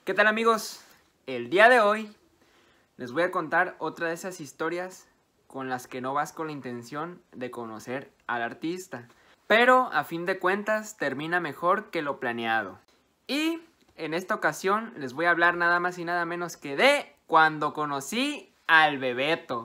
¿Qué tal, amigos? El día de hoy les voy a contar otra de esas historias con las que no vas con la intención de conocer al artista, pero a fin de cuentas termina mejor que lo planeado. Y en esta ocasión les voy a hablar nada más y nada menos que de cuando conocí al Bebeto.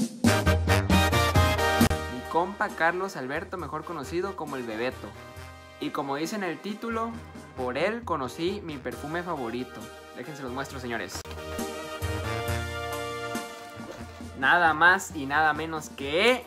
Mi compa Carlos Alberto, mejor conocido como el Bebeto. Y como dice en el título, por él conocí mi perfume favorito. Déjense los muestro, señores. Nada más y nada menos que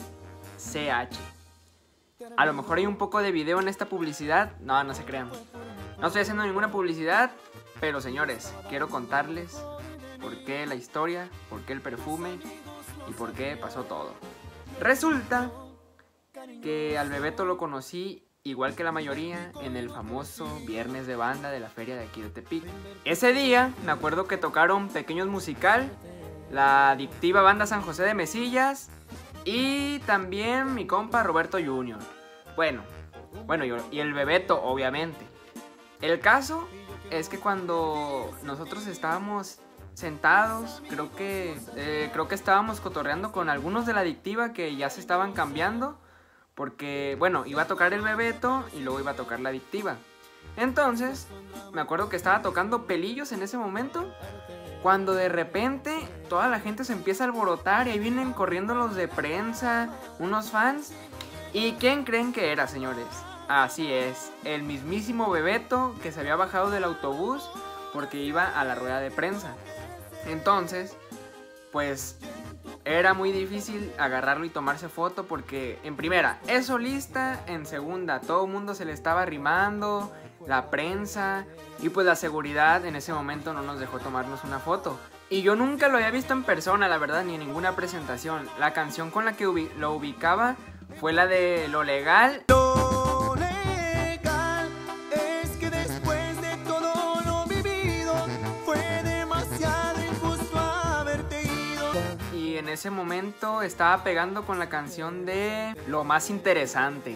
CH. A lo mejor hay un poco de video en esta publicidad. No se crean. No estoy haciendo ninguna publicidad, pero señores, quiero contarles por qué la historia, por qué el perfume y por qué pasó todo. Resulta que al Bebeto lo conocí, igual que la mayoría, en el famoso Viernes de Banda de la feria de aquí de Tepic. Ese día me acuerdo que tocaron Pequeños Musical, la adictiva banda San José de Mesillas y también mi compa Roberto Jr. Bueno, y el Bebeto, obviamente. El caso es que cuando nosotros estábamos sentados, creo que estábamos cotorreando con algunos de la adictiva que ya se estaban cambiando, porque, bueno, iba a tocar el Bebeto y luego iba a tocar la adictiva. Entonces, me acuerdo que estaba tocando Pelillos en ese momento, cuando de repente toda la gente se empieza a alborotar y ahí vienen corriendo los de prensa, unos fans. ¿Y quién creen que era, señores? Así es, el mismísimo Bebeto que se había bajado del autobús porque iba a la rueda de prensa. Entonces, pues era muy difícil agarrarlo y tomarse foto porque en primera es solista, en segunda todo el mundo se le estaba arrimando, la prensa, y pues la seguridad en ese momento no nos dejó tomarnos una foto. Y yo nunca lo había visto en persona, la verdad, ni en ninguna presentación. La canción con la que lo ubicaba fue la de Lo Legal. Lo legal es que después de todo lo vivido fue demasiado injusto haberte ido. Y en ese momento estaba pegando con la canción de Lo Más Interesante.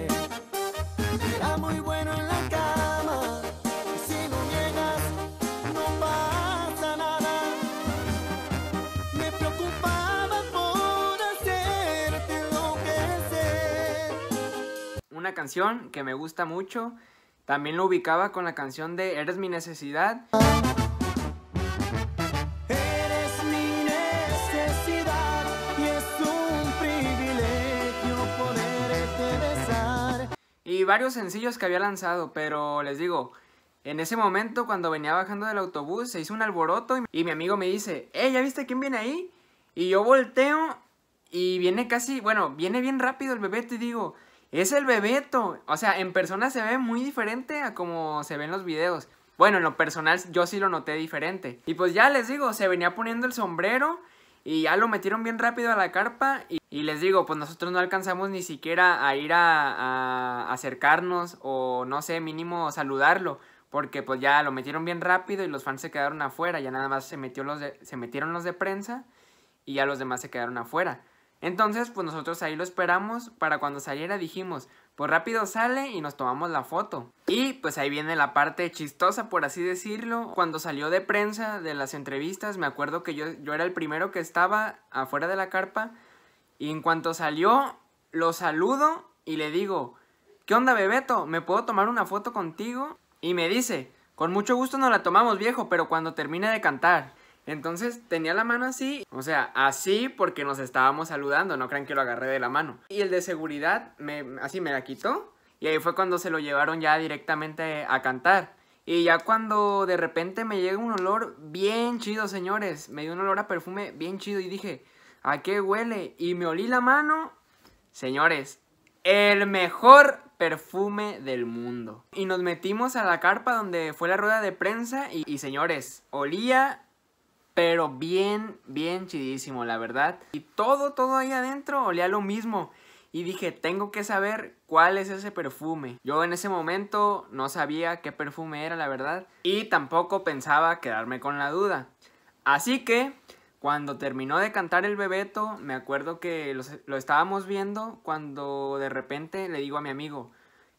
Era muy bueno en la cama, y si no niegas, no pasa nada. Me preocupaba por hacerte enloquecer. Una canción que me gusta mucho. También lo ubicaba con la canción de Eres Mi Necesidad. Eres mi necesidad y es un privilegio poderte besar. Y varios sencillos que había lanzado, pero les digo, en ese momento cuando venía bajando del autobús se hizo un alboroto y mi amigo me dice, ¿ya viste quién viene ahí? Y yo volteo y viene viene bien rápido el Bebeto y digo, es el Bebeto. O sea, en persona se ve muy diferente a como se ve en los videos. Bueno, en lo personal yo sí lo noté diferente. Y pues ya les digo, se venía poniendo el sombrero y ya lo metieron bien rápido a la carpa. Y les digo, pues nosotros no alcanzamos ni siquiera a ir a acercarnos o no sé, mínimo saludarlo. Porque pues ya lo metieron bien rápido y los fans se quedaron afuera. Ya nada más se metieron los de prensa y ya los demás se quedaron afuera. Entonces, pues nosotros ahí lo esperamos. Para cuando saliera dijimos, pues rápido sale y nos tomamos la foto. Y pues ahí viene la parte chistosa, por así decirlo. Cuando salió de prensa, de las entrevistas, me acuerdo que yo era el primero que estaba afuera de la carpa. Y en cuanto salió, lo saludo y le digo, ¿qué onda, Bebeto? ¿Me puedo tomar una foto contigo? Y me dice, con mucho gusto nos la tomamos, viejo, pero cuando termine de cantar. Entonces tenía la mano así, o sea, así porque nos estábamos saludando, no crean que lo agarré de la mano. Y el de seguridad así me la quitó y ahí fue cuando se lo llevaron ya directamente a cantar. Y ya cuando de repente me llega un olor bien chido, señores, me dio un olor a perfume bien chido y dije, ¿a qué huele? Y me olí la mano, señores, el mejor perfume del mundo. Y nos metimos a la carpa donde fue la rueda de prensa y señores, olía pero bien chidísimo, la verdad. Y todo ahí adentro olía lo mismo. Y dije, tengo que saber cuál es ese perfume. Yo en ese momento no sabía qué perfume era, la verdad. Y tampoco pensaba quedarme con la duda. Así que, cuando terminó de cantar el Bebeto, me acuerdo que lo estábamos viendo cuando de repente le digo a mi amigo,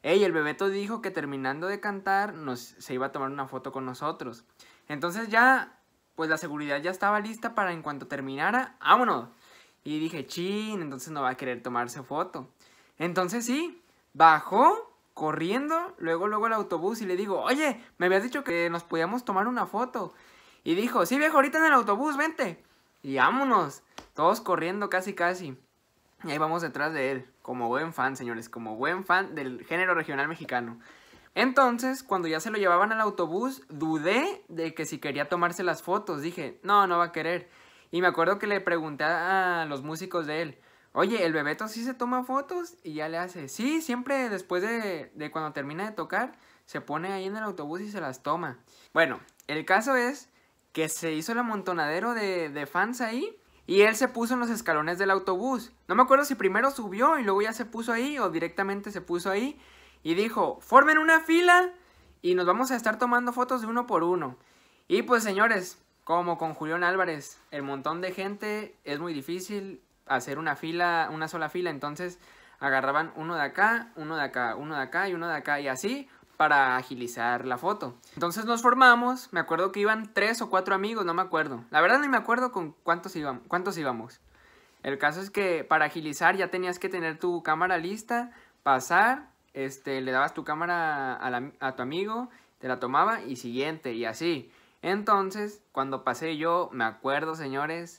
Ey, el Bebeto dijo que terminando de cantar se iba a tomar una foto con nosotros. Entonces ya, pues la seguridad ya estaba lista para en cuanto terminara, ¡vámonos! Y dije, chin, entonces no va a querer tomarse foto. Entonces sí, bajó corriendo, luego el autobús y le digo, oye, me habías dicho que nos podíamos tomar una foto. Y dijo, sí viejo, ahorita en el autobús, vente. Y vámonos, todos corriendo casi. Y ahí vamos detrás de él, como buen fan, señores, como buen fan del género regional mexicano. Entonces, cuando ya se lo llevaban al autobús, dudé de que si quería tomarse las fotos. Dije, no va a querer. Y me acuerdo que le pregunté a los músicos de él, oye, ¿el Bebeto sí se toma fotos? Y ya le hace, sí, siempre después de cuando termina de tocar, se pone ahí en el autobús y se las toma. Bueno, el caso es que se hizo el amontonadero de fans ahí y él se puso en los escalones del autobús. No me acuerdo si primero subió y luego ya se puso ahí o directamente se puso ahí y dijo, formen una fila y nos vamos a estar tomando fotos de uno por uno. Y pues señores, como con Julián Álvarez, el montón de gente es muy difícil hacer una sola fila, entonces agarraban uno de acá, uno de acá, uno de acá y uno de acá y así para agilizar la foto. Entonces nos formamos, me acuerdo que iban 3 o 4 amigos, no me acuerdo. La verdad ni me acuerdo con cuántos íbamos. El caso es que para agilizar ya tenías que tener tu cámara lista, pasar, le dabas tu cámara a tu amigo, te la tomaba y siguiente y así. Entonces, cuando pasé yo, me acuerdo, señores,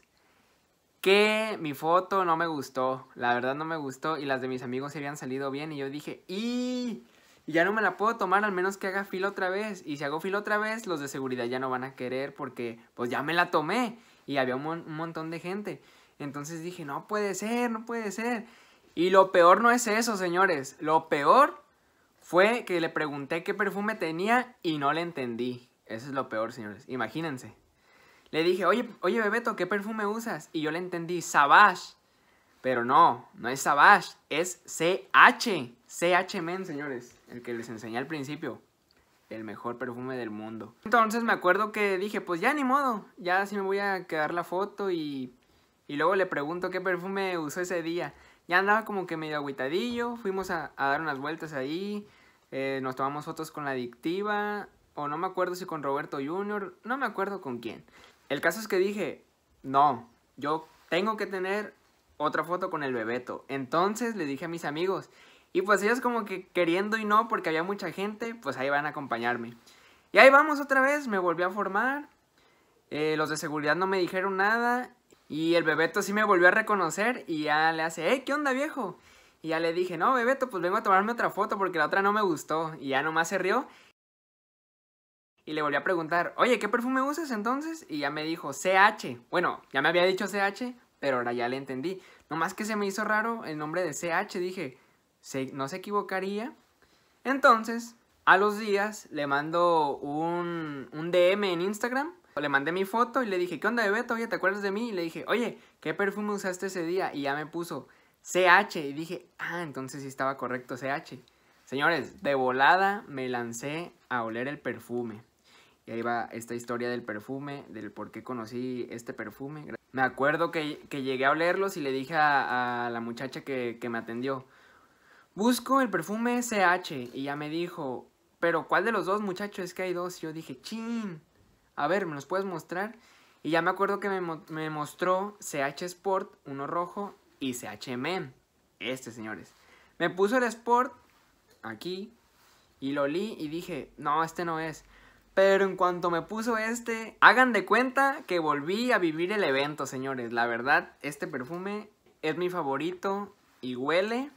que mi foto no me gustó. La verdad no me gustó y las de mis amigos se habían salido bien y yo dije, ¡y! Ya no me la puedo tomar al menos que haga fila otra vez. Y si hago fila otra vez, los de seguridad ya no van a querer porque pues ya me la tomé. Y había un montón de gente. Entonces dije, no puede ser. Y lo peor no es eso, señores. Lo peor fue que le pregunté qué perfume tenía y no le entendí. Eso es lo peor, señores. Imagínense. Le dije, oye Bebeto, ¿qué perfume usas? Y yo le entendí, Savage. Pero no es Savage, es CH. CH Men, señores. El que les enseñé al principio. El mejor perfume del mundo. Entonces me acuerdo que dije, pues ya ni modo. Ya sí me voy a quedar la foto y luego le pregunto qué perfume usó ese día. Ya andaba como que medio agüitadillo. Fuimos a dar unas vueltas ahí. Nos tomamos fotos con la Adictiva. O no me acuerdo si con Roberto Jr. No me acuerdo con quién. El caso es que dije, no, yo tengo que tener otra foto con el Bebeto. Entonces le dije a mis amigos. Y pues ellos como que queriendo y no, porque había mucha gente, pues ahí van a acompañarme. Y ahí vamos otra vez, me volví a formar. Los de seguridad no me dijeron nada. Y el Bebeto sí me volvió a reconocer y ya le hace, ¿qué onda viejo? Y ya le dije, no Bebeto, pues vengo a tomarme otra foto porque la otra no me gustó. Y ya nomás se rió. Y le volví a preguntar, oye, ¿qué perfume usas entonces? Y ya me dijo, CH. Bueno, ya me había dicho CH, pero ahora ya le entendí. Nomás que se me hizo raro el nombre de CH. Dije, ¿no se equivocaría? Entonces, a los días le mando un DM en Instagram. Le mandé mi foto y le dije, ¿qué onda Bebeto? Oye, ¿te acuerdas de mí? Y le dije, oye, ¿qué perfume usaste ese día? Y ya me puso CH. Y dije, entonces sí estaba correcto CH. Señores, de volada me lancé a oler el perfume. Y ahí va esta historia del perfume, del por qué conocí este perfume. Me acuerdo que llegué a olerlos y le dije a la muchacha que me atendió, busco el perfume CH. Y ya me dijo, pero ¿cuál de los dos, muchacho? Es que hay dos. Y yo dije, chin, a ver, ¿me los puedes mostrar? Y ya me acuerdo que me mostró CH Sport, uno rojo, y CH Men. Señores. Me puso el Sport aquí y lo olí y dije, no, este no es. Pero en cuanto me puso hagan de cuenta que volví a vivir el evento, señores. La verdad, este perfume es mi favorito y huele.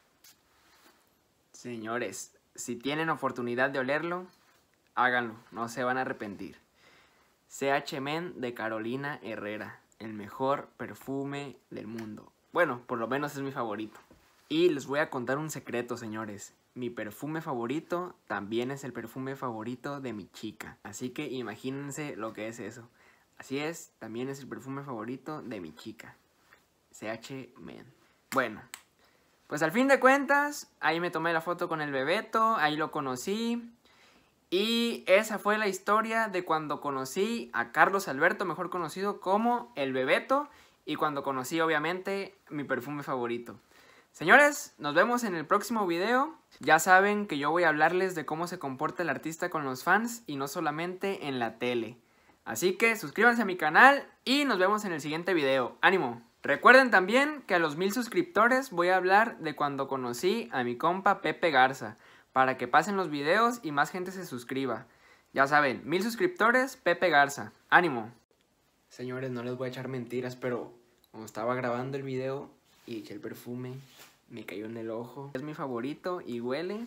Señores, si tienen oportunidad de olerlo, háganlo, no se van a arrepentir. CH Men de Carolina Herrera, el mejor perfume del mundo. Bueno, por lo menos es mi favorito. Y les voy a contar un secreto, señores. Mi perfume favorito también es el perfume favorito de mi chica. Así que imagínense lo que es eso. Así es, también es el perfume favorito de mi chica. CH Men. Bueno, pues al fin de cuentas, ahí me tomé la foto con el Bebeto, ahí lo conocí. Y esa fue la historia de cuando conocí a Carlos Alberto, mejor conocido como el Bebeto. Y cuando conocí, obviamente, mi perfume favorito. Señores, nos vemos en el próximo video. Ya saben que yo voy a hablarles de cómo se comporta el artista con los fans y no solamente en la tele. Así que suscríbanse a mi canal y nos vemos en el siguiente video. ¡Ánimo! Recuerden también que a los 1000 suscriptores voy a hablar de cuando conocí a mi compa Pepe Garza, para que pasen los videos y más gente se suscriba. Ya saben, 1000 suscriptores, Pepe Garza. ¡Ánimo! Señores, no les voy a echar mentiras, pero como estaba grabando el video y eché el perfume, me cayó en el ojo. Es mi favorito y huele.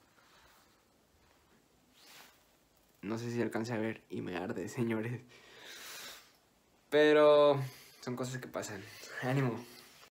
No sé si alcance a ver y me arde, señores. Pero son cosas que pasan. ¡Ánimo!